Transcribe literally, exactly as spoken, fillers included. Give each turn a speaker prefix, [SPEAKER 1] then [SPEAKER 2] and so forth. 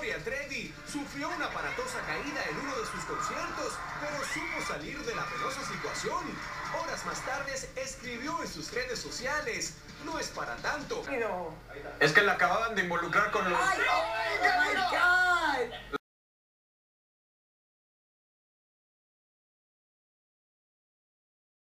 [SPEAKER 1] Gloria Trevi sufrió una aparatosa caída en uno de sus conciertos, pero supo salir de la penosa situación. Horas más tarde escribió en sus redes sociales: no es para tanto.
[SPEAKER 2] Es que la acababan de involucrar con los...
[SPEAKER 3] ¡Ay, oh, my God!